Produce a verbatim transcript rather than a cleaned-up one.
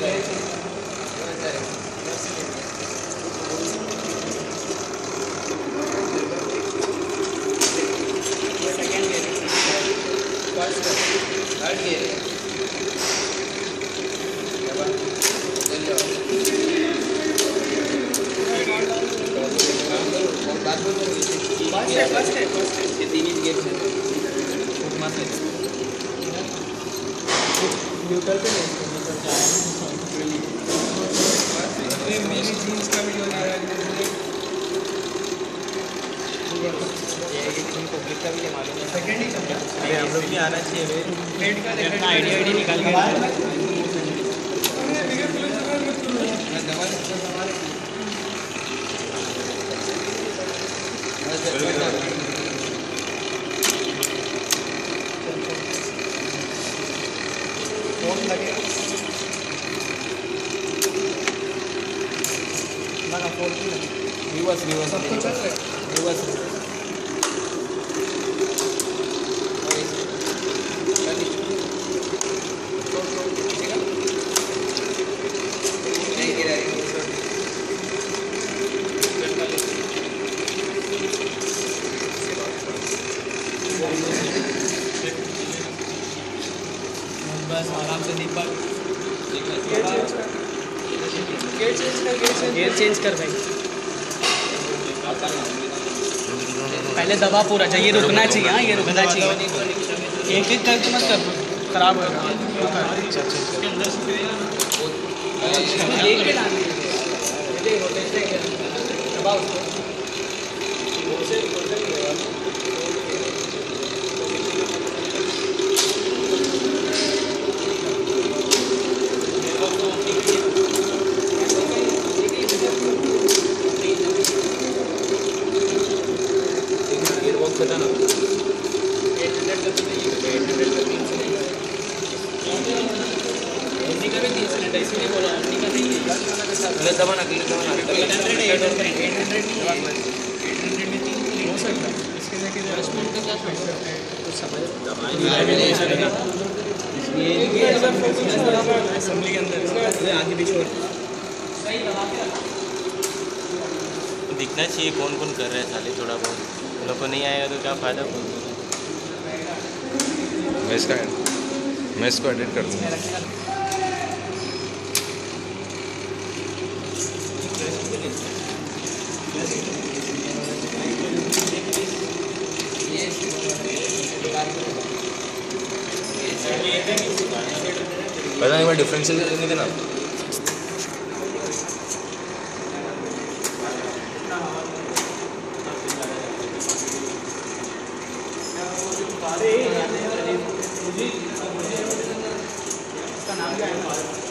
Neutral पे मेरी jeans का वीडियो आ रहा है। पब्लिक का भी ये मालूम है। सेकंड ही चल रहा है। अरे हम लोग भी आना चाहिए। पेट का देखना आईडी आईडी निकाल के फोन लगेगा ना फोन की रिवर्स रिवर्स सब कुछ चल रहा है रिवर्स बस आराम से दीपक गेयर चेंज कर गेयर चेंज कर भाई। पहले दबा पूरा चाहिए रुकना चाहिए। हाँ ये रुकना चाहिए। एक एक करके मत कर खराब होगा। दबाना असेंबली के अंदर आगे पीछे दिखना चाहिए कौन कौन कर रहे हैं साले। थोड़ा बहुत लोग को नहीं आएगा तो क्या फ़ायदा। मैं इसका मैं इसको एडिट कर दूँगा। पता नहीं मैं डिफरेंशियल नहीं देना। इसका नाम क्या है?